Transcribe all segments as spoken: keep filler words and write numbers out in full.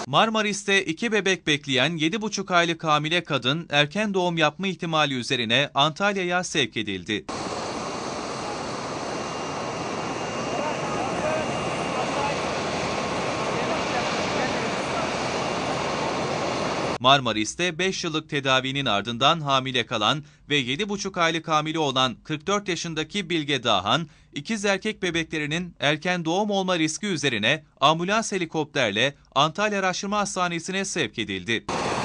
Marmaris'te iki bebek bekleyen yedi buçuk aylık hamile kadın erken doğum yapma ihtimali üzerine Antalya'ya sevk edildi. Marmaris'te beş yıllık tedavinin ardından hamile kalan ve yedi buçuk aylık hamile olan kırk dört yaşındaki Bilge Dağhan, ikiz erkek bebeklerinin erken doğum olma riski üzerine ambulans helikopterle Antalya Araştırma Hastanesi'ne sevk edildi.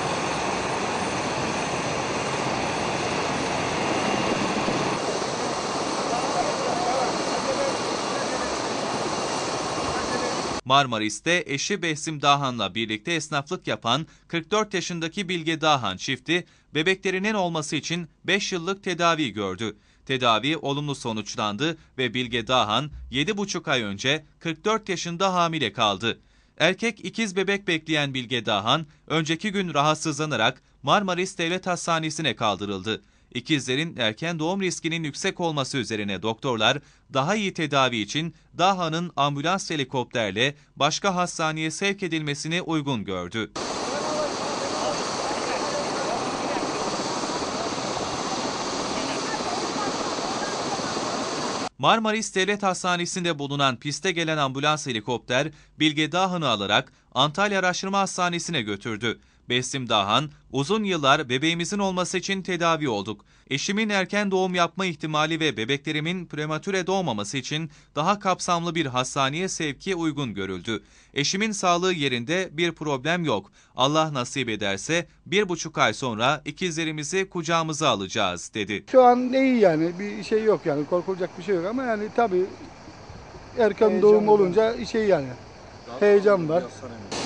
Marmaris'te eşi Behsim Dağhan'la birlikte esnaflık yapan kırk dört yaşındaki Bilge Dağhan çifti, bebeklerinin olması için beş yıllık tedavi gördü. Tedavi olumlu sonuçlandı ve Bilge Dağhan yedi buçuk ay önce kırk dört yaşında hamile kaldı. Erkek ikiz bebek bekleyen Bilge Dağhan, önceki gün rahatsızlanarak Marmaris Devlet Hastanesi'ne kaldırıldı. İkizlerin erken doğum riskinin yüksek olması üzerine doktorlar daha iyi tedavi için Dağhan'ın ambulans helikopterle başka hastaneye sevk edilmesini uygun gördü. Marmaris Devlet Hastanesi'nde bulunan piste gelen ambulans helikopter Bilge Dağhan'ı alarak Antalya Araştırma Hastanesi'ne götürdü. Behsim Dağhan, uzun yıllar bebeğimizin olması için tedavi olduk. Eşimin erken doğum yapma ihtimali ve bebeklerimin prematüre doğmaması için daha kapsamlı bir hastaneye sevki uygun görüldü. Eşimin sağlığı yerinde, bir problem yok. Allah nasip ederse bir buçuk ay sonra ikizlerimizi kucağımıza alacağız, dedi. Şu an iyi yani, bir şey yok yani, korkulacak bir şey yok ama yani tabii erken Heyecan doğum var. olunca şey yani, heyecan var.